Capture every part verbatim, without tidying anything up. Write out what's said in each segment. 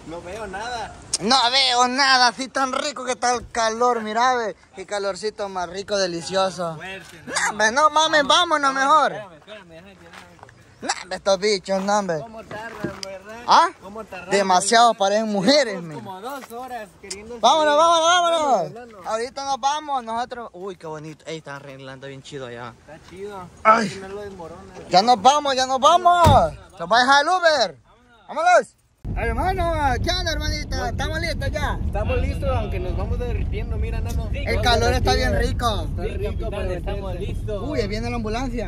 No veo nada. No veo nada, así tan rico que está el calor, mira, ve. Qué calorcito más rico, delicioso. Fuerte, No, ve, no mames, vámonos mejor. Espérame, espérame, déjame tirar algo. No, ve, estos bichos, no, ve. ¿Cómo tardan, verdad? ¿Ah? ¿Cómo tardan? Demasiado parecen mujeres, Llevamos men. como dos horas queriendo... Vámonos, vámonos, vámonos. Vámonos, vámonos. Ahorita nos vamos, nosotros. Uy, qué bonito. Ey, están arreglando bien chido allá. Está chido. Ay. Que no lo desmorona. Ya nos vamos, ya nos vamos. ¿Se va a dejar el Uber? Vámonos. Hermano, ¿qué onda, hermanita? ¿Estamos listos ya? Estamos listos, aunque nos vamos derritiendo, mira, nano. El calor está bien rico. Está rico, pero estamos listos. Uy, viene la ambulancia.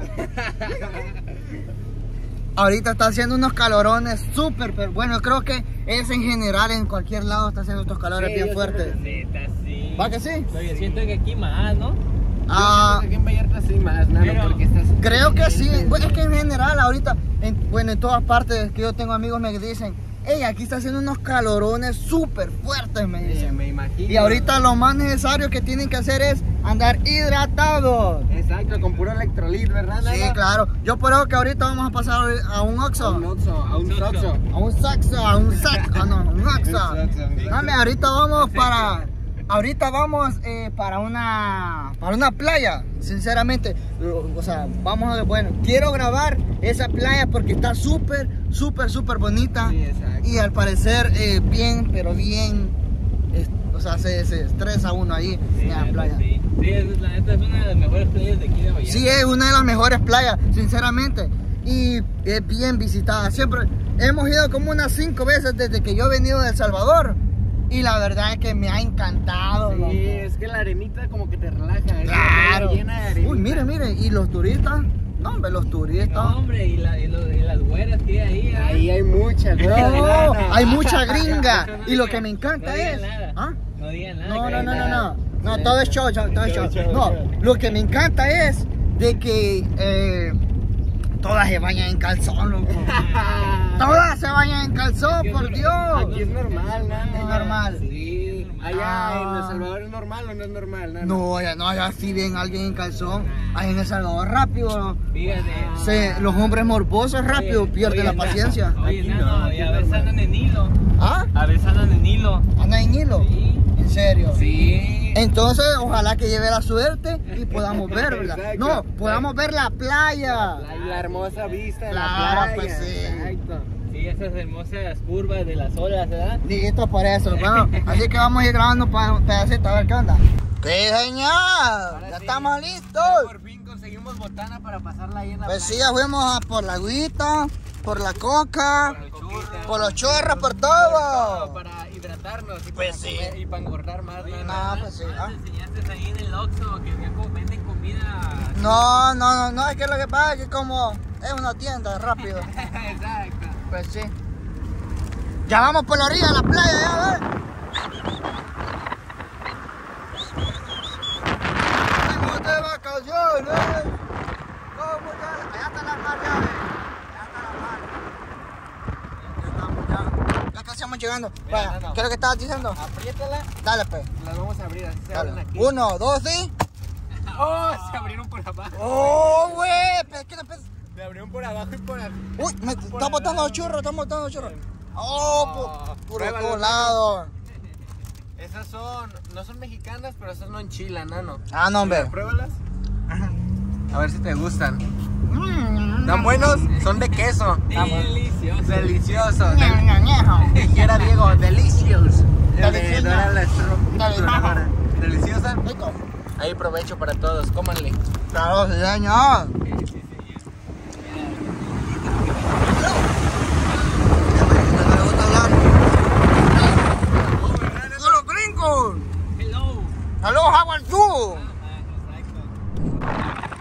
Ahorita está haciendo unos calorones súper, pero bueno, creo que es en general, en cualquier lado está haciendo estos calores bien fuertes. Sí. ¿Va que sí? Oye, siento que aquí más, ¿no? Ah, Aquí en Vallarta sí más, nano, Pero- porque estás... creo que sí. Bueno, es que en general ahorita, en, bueno, en todas partes que yo tengo amigos me dicen, hey, aquí está haciendo unos calorones súper fuertes, me Sí, dicen. me imagino. Y ahorita lo más necesario que tienen que hacer es andar hidratados. Exacto, con puro electrolit, ¿verdad, Sí, nano? claro. Yo creo que ahorita vamos a pasar a un A Oxxo. un Oxxo, a un Soxo. A un saxo, a un saxo, ah, no, un Oxxo. Soxo. Mami, ahorita vamos para, ahorita vamos eh, para una, para una playa, sinceramente. O sea, vamos a, bueno, quiero grabar esa playa porque está súper, súper, súper bonita. Sí, exacto. Y al parecer eh, bien, pero bien, eh, o sea, se, se estresa uno ahí en la playa. Sí, sí, es, la neta es una de las mejores playas de aquí de Vallarta. Sí, es una de las mejores playas, sinceramente. Y es bien visitada. Siempre hemos ido como unas cinco veces desde que yo he venido de El Salvador. Y la verdad es que me ha encantado. Sí, loco. es que la arenita como que te relaja. Es Claro. llena de arenita. Uy, mire, mire. Y los turistas. No, hombre, los turistas. No, hombre, y, la, y, lo- y las güeras que hay ahí. ¿eh? Ahí hay muchas. No, hay mucha gringa. No Y lo digan- que me encanta no digan es. nada. ¿Ah? No digan nada. No, que no, hay no, no, nada. no. No, todo es show, show, todo es show. No, lo que me encanta es de que eh, todas se bañan en calzón, loco. Todas se bañan en calzón, por Dios. Aquí es normal, nano. Es normal. Sí. Allá Ah. en El Salvador es normal o no es normal, nano. No, ya no, ya si ven a alguien en calzón, ahí en El Salvador rápido. Fíjate. Se, los hombres morbosos rápido Oye, pierden oye, la paciencia. Oye, Aquí nano, no, y aquí a es veces normal. andan en hilo. ¿Ah? A veces andan en hilo. ¿Anda en hilo? Sí. ¿En serio? Sí. Entonces, ojalá que lleve la suerte y podamos ver, ¿verdad? Exacto. No, podamos ver la playa. La, la hermosa vista de Claro, la playa. pues sí. Exacto. Sí, esas hermosas curvas de las olas, ¿verdad? Listo por eso. Bueno, así que vamos a ir grabando pa- un pedacito a ver qué onda. ¡Qué genial! Ahora ¡Ya sí, estamos ya listos! por fin conseguimos botana para pasarla ahí en la Pues sí, playa. ya fuimos a por la agüita, por la coca, Por el churro. por los chorros, por Todo todo. para hidratarnos y Pues para sí. comer y para engordar más. Oye, nano. No, pues sí. ¿no ah. te enseñaste ahí en el Oxxo que ya como venden comida? No, no, no, no, es que lo que pasa es que como es una tienda rápido. Exacto. Pues sí. Ya vamos por la orilla de la playa, ya ves. Venimos de vacaciones. ¿Cómo ya? Allá está la mar, ya ves. Allá está la mar. Ya estamos, ya. Ya casi estamos llegando. Mira, Vaya, no, no. ¿qué es lo que estabas diciendo? Apriétala, Dale, pues. las vamos a abrir, así se abren Dale. aquí. Uno, dos, sí. ¡Oh! Se abrieron por abajo. ¡Oh, güey! Pero es que no pe- Se abrieron por abajo y por arriba. Uy, me Por está al botando lado. churros, está botando churros. Oh, Oh, por, por pruébalo, todos pruébalo. lados. Esas son, no son mexicanas, pero esas no enchilan, nano. Ah, no, hombre. Mira, pruébalas. A ver si te gustan. Mm. ¿Están buenos? Son de queso. Delicioso. Deliciosos. Ña, Del- ña, ña. Dijera Diego, delicious. El de Deliciosa. Dora la Explo- Deliciosa. Exploradora. Deliciosa. Rico. Ahí provecho para todos, cómanle. Claro, sí, señor. No le gusta hablar. ¡De los gringos! Hello. ¡Hello, how are you? Exacto.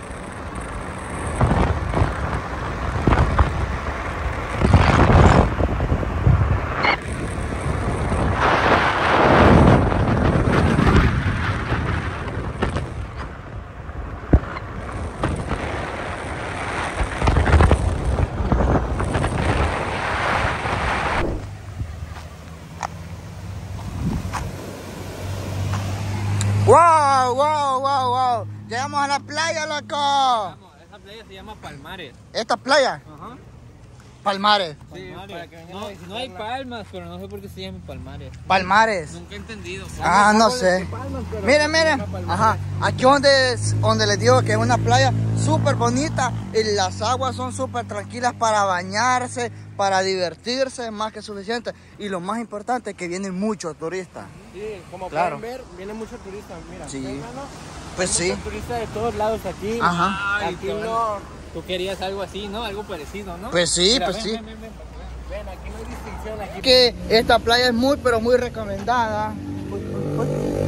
¡Wow, wow, wow, wow! Llegamos a la playa, loco. Vamos, esa playa se llama Palmares. ¿Esta playa? Ajá. Palmares. Sí, Palmares. para que vengan a No, visitarla. no hay palmas, pero no sé por qué se llaman palmares. Palmares. Nunca he entendido. Ah, no sé. Palmas, pero Miren, no se miren. llama Palmares. Ajá. Aquí donde, donde les digo que es una playa súper bonita. Y las aguas son súper tranquilas para bañarse, para divertirse, más que suficiente. Y lo más importante es que vienen muchos turistas. Sí, como Claro. pueden ver, vienen muchos turistas. Mira, Sí. ¿ves, mano? Pues sí. Muchos turistas de todos lados aquí. Ajá. Ay, Aquí qué no. Tú querías algo así, ¿no? Algo parecido, ¿no? Pues sí, Mira, pues ven, sí. ven, ven, ven, para que vean. Ven, aquí no hay distinción. Aquí Que esta playa es muy, pero muy recomendada. Uy, uy,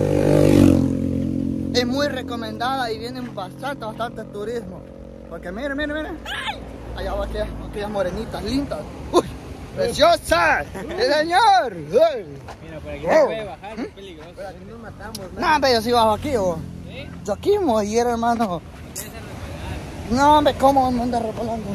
uy. Es muy recomendada y vienen bastante, bastante turismo. Porque miren, miren, miren. Allá va aquellas, aquellas morenitas lindas. ¡Uy! ¡Preciosa! ¡Sí, señor! ¡Uy! Mira, por aquí Oh. no puede bajar, es peligroso. Pero aquí nos matamos, ¿no? No, hombre, yo sí bajo aquí, vos. ¿Sí? Yo aquí morir, hermano. No, hombre, ¿cómo me anda repelando?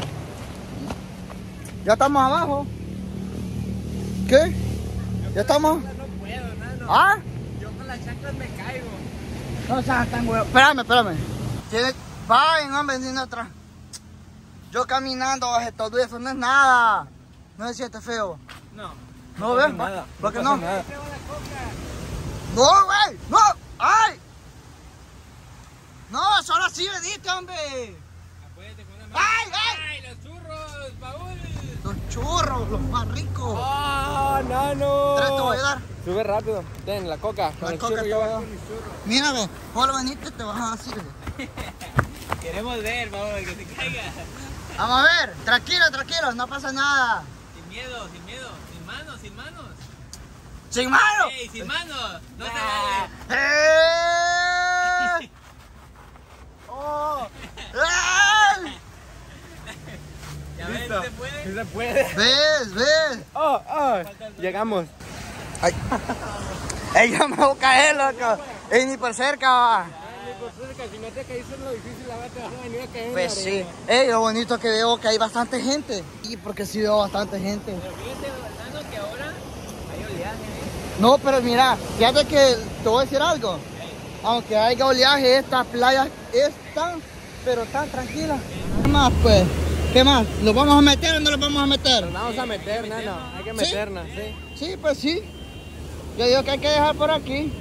Ya estamos abajo. ¿Qué? ¿Ya estamos? No puedo, nano. ¿Ah? Yo con las chanclas me caigo. No seas tan huevo. Espérame, espérame. Tiene... Vayan, hombre, vendiendo atrás. Yo caminando bajo todo eso no es nada. No se siente feo. No. No, ven. nada, ¿Por qué no no? pasa nada. No, güey. No. ¡Ay! No, solo así veniste, hombre. Acuérdate con una mano. ¡Ay, ay! ¡Ay, los churros, Paul! Los churros, los más ricos. ¡Ah, nano! Tres te voy a dar. Sube rápido. Ten la coca. Con La el coca churro te yo voy a bajo dar. mis churros. Mírame, solo veniste te vas a decir. Queremos ver, Paul, que te caiga. Vamos a ver, tranquilo, tranquilo, no pasa nada. Sin miedo, sin miedo. Sin manos, sin manos. ¡Sin mano! ¡Ey, sin manos! ¡No se Ah. vale! ¡Eh! ¡Oh! ¡Eh! ¿Ya ves, Listo. se puede? Sí se puede. ¿Ves? ¿Ves? Oh, oh. Llegamos. Ay. Ey, ya me voy a caer, loco. Ey, ni por cerca va. Si no te caíste en lo difícil, la vas a venir a caer en Pues la sí. arena. Ey, lo bonito es que veo que hay bastante gente. Y porque sí veo bastante gente. Pero fíjate, Nano, que ahora hay oleaje, ¿eh? No, pero mira, fíjate que te voy a decir algo. Aunque haya oleaje, esta playa es tan, pero tan tranquila. ¿Qué más, pues? ¿Qué más? ¿Los vamos a meter o no los vamos a meter? Nos vamos a meter, nano. Hay que ¿Sí? meternos, sí. Sí, pues sí. Yo digo que hay que dejar por aquí.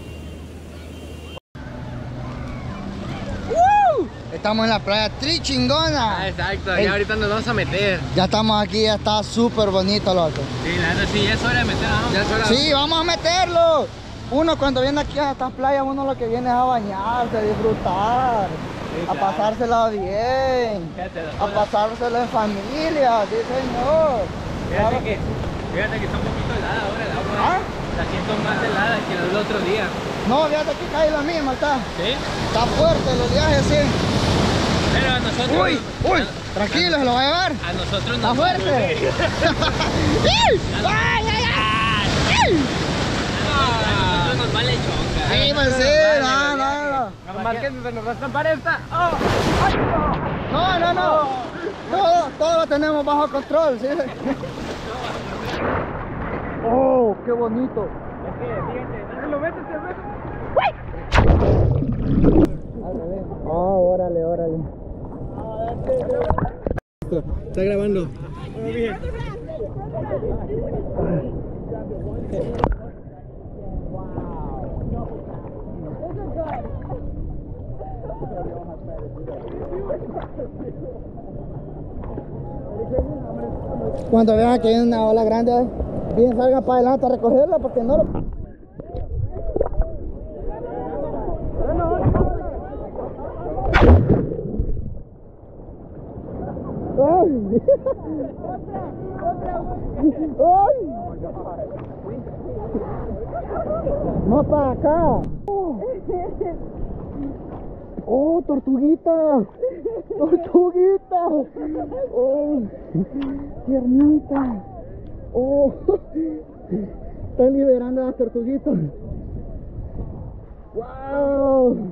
¡Woo! Estamos en la playa Trichingona. Ah, exacto. Ey. Ya ahorita nos vamos a meter. Ya estamos aquí, ya está súper bonito, loco. Sí, la neta, sí, ya es hora de meter, ¿no? Ya es hora. Sí, vamos a meterlo. Uno cuando viene aquí a estas playas, uno lo que viene es a bañarse, a disfrutar, Sí, a claro. pasársela bien, Fíjate, a pasársela en familia, sí señor. Fíjate Claro. que, fíjate que está un poquito helada ahora el agua. ¿Ah? La siento más helada que el otro día. No, fíjate que cae la misma, está, ¿Sí? está fuerte el oleaje, sí. Pero a nosotros... Uy, uy, tranquilo, se lo va a llevar. A nosotros Está nos... fuerte. ¡Ay, ay, ay! A nosotros nos vale chonga. Sí, pues sí, no, no, no. Nomás que se nos va a estampar esta. Oh. No, no, no. Todo, todo lo tenemos bajo control, ¿sí? Oh, qué bonito. Es que, fíjate, Lo metes, te metes. Oh, órale, órale. Está grabando. Cuando vean que hay una ola grande, bien salgan para adelante a recogerla porque no lo... ¡Ay! ¡Ay! ¡No para acá! ¡Oh, tortuguita! ¡Tortuguita! ¡Oh! ¡Tiernita! ¡Oh! Están liberando a las tortuguitas. ¡Wow!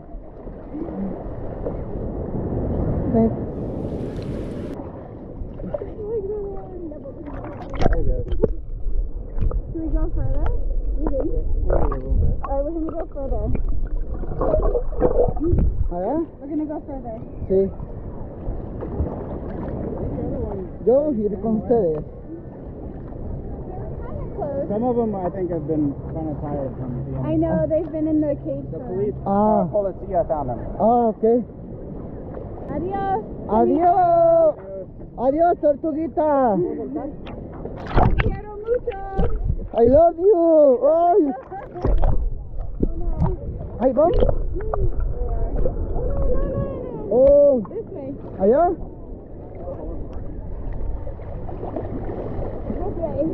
Ven. Should we go further? Alright, we're gonna go further. A ver, We're gonna go further. sí. Yo iré con ustedes. Some of them, I think, have been kind of tired from the I know, they've been in the cage. The for- police, Ah. uh, policia found them. Ah, ok. Adiós. Adiós. Adiós, tortuguita. Te quiero mucho. I love you. Ay. Ahí vamos. Oh, This way. allá. This way.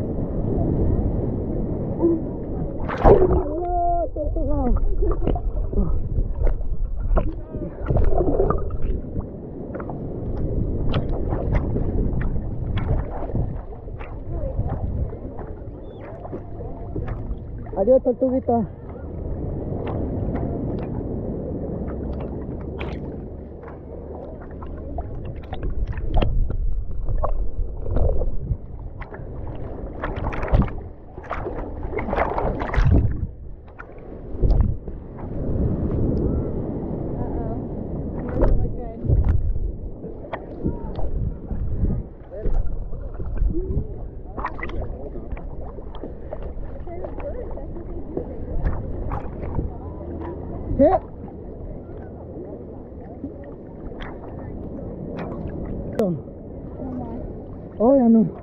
Adiós, tortuga. Adiós, tortuguita. Uh-oh. Doesn't look good. ¿Qué? Oh, ya no.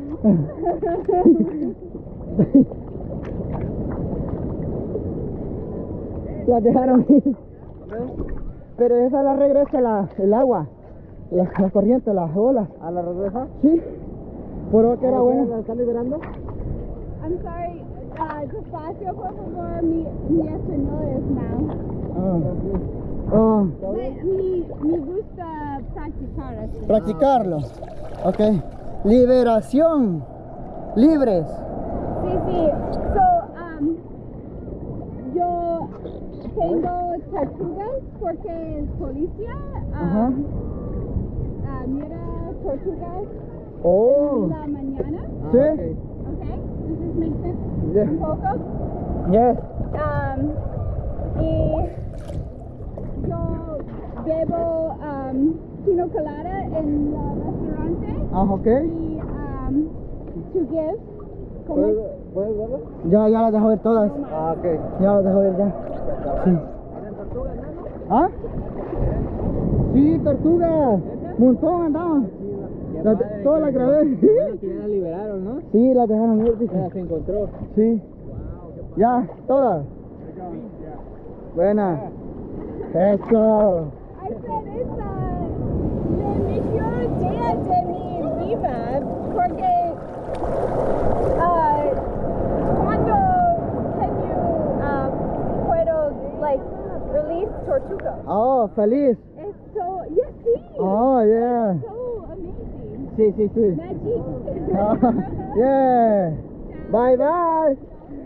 La dejaron ir. Pero esa la regresa la, el agua, la, la corriente, las olas. ¿A la regresa? Sí. Por que era bueno. ¿La está liberando? I'm sorry. Uh, despacio, por favor. Mi, mi español es mal. Ah. Ah. Me, mi, me gusta practicar así. Practicarlo. Ok. Liberación. Libres. Sí, sí. So, um, yo tengo tortugas porque el policía Ajá. um, uh, mira tortugas Oh. en la mañana. Sí. Okay, does this make sense? Yeah. Un poco. Yes. Um, y yo bebo um, pina colada en el restaurante Ah, ok. y um, to give. como- ¿Puedes verlo? Ya, ya las dejo ver todas. Ah, ok. Ya las dejo ver ya. Sí. ¿Ah? Sí, tortugas. Montón andaban. Las de- todas las grabé. Que ya la liberaron, ¿no? Sí, las dejaron ir, dice. Ya se encontró. Sí. Ya, todas. Buena. Eso. I said esa le mejor día de mi vida porque uh, cuando can you uh, puedo like release tortuga. Oh, feliz. Es so yes sí. Oh, yeah. So amazing. Sí, sí, sí. Magic. Oh, yeah. Bye, bye.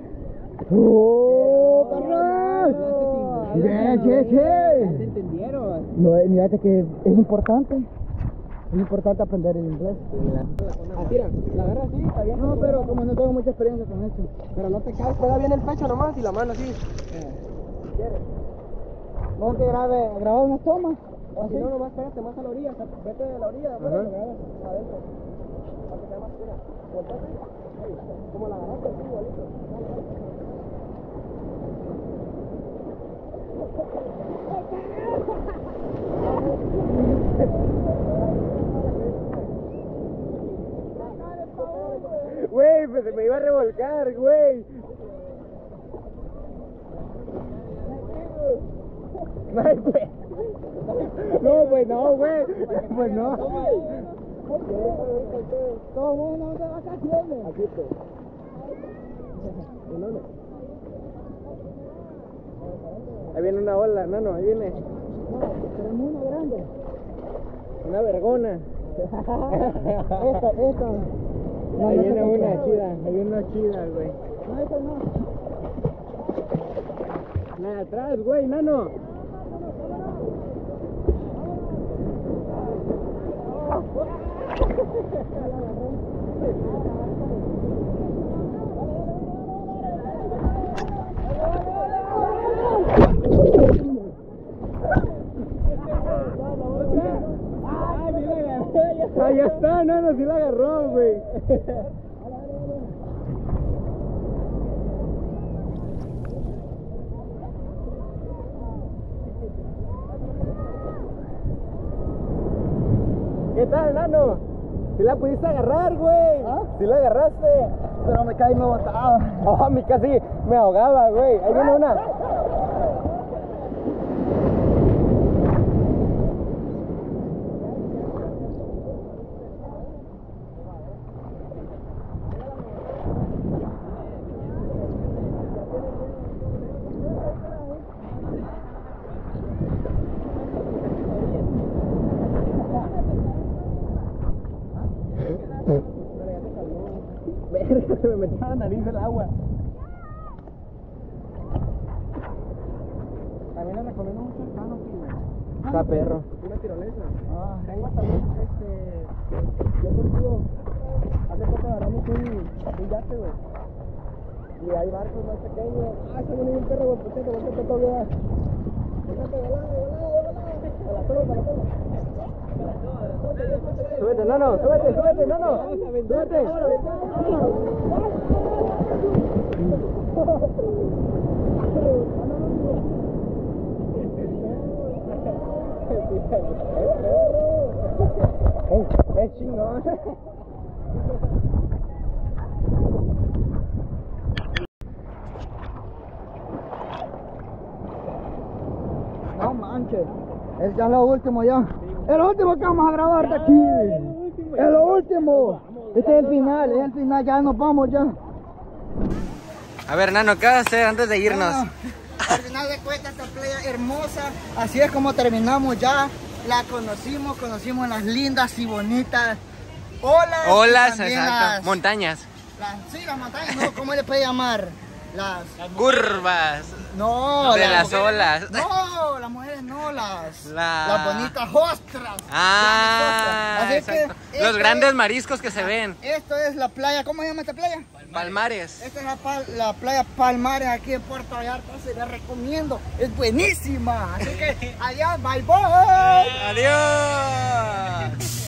Oh, perros. Bien, sí, ¿Te sí. entendieron? No, mírate que es importante. Es importante aprender el inglés. Ah, tira, la agarra así, está bien. No, pero como no tengo mucha experiencia con esto. Pero no te caes, pega bien el pecho nomás y la mano así. ¿Vos que grabe, grabar unas tomas? O si no, nomás pégate más a la orilla, o sea, vete de la orilla, pues, lo grabas adentro. Para que sea más pura. Voltate, como la agarraste, así, igualito. Dale, dale. Güey, pues se me iba a revolcar, güey. Ay, pues. No, pues no, güey. Pues no. Todo el mundo de vacaciones. Aquí estoy. Ahí viene una ola, no, no, ahí viene Tenemos uno grande. una vergona. Esta, esta. No, Ahí no viene se una compra. chida, ahí viene una chida, güey. No, esta no. La de atrás, güey, nano. Ah, ya está, nano, sí la agarró, güey. tal, nano? Si la pudiste agarrar, güey. ¿Ah? Si la agarraste. Pero me caí y me botaba. Oh, a mí casi me ahogaba, güey. Ahí viene una. Verga, se me metió a la nariz el agua. También le recomiendo mucho el canopy, güey. Está perro. Una tirolesa. Ah. Tengo también, este... Yo consigo... Hace poco agarramos un, un yate, güey. Y hay barcos más pequeños. Ah, se viene un perro, güey, potente, potente, todavía. Potente, volado, volado, volado. A la toma, a la toma. Súbete, nano, súbete, súbete, nano. Súbete. Es chingón. No manches. Es ya lo último ya. Es lo último que vamos a grabar de aquí. Es lo último. Este es el final, es el final, ya nos vamos ya. A ver, Nano, ¿qué vas a hacer antes de irnos? Bueno, al final de cuentas esta playa hermosa, así es como terminamos ya. La conocimos, conocimos las lindas y bonitas olas. Olas, y exacto. las, Montañas. las, sí, las montañas, no, ¿cómo le puede llamar? Las... Curvas. No, De las mujeres- olas. No, las mujeres no, las, La- las bonitas ostras. Ah, Así que exacto. esto Los grandes es- mariscos que se ven. Esto es la playa, ¿cómo se llama esta playa? Palmares. Esta es la, pal- la playa Palmares aquí en Puerto Vallarta, se la recomiendo, es buenísima. Así que adiós, bye bye. Adiós.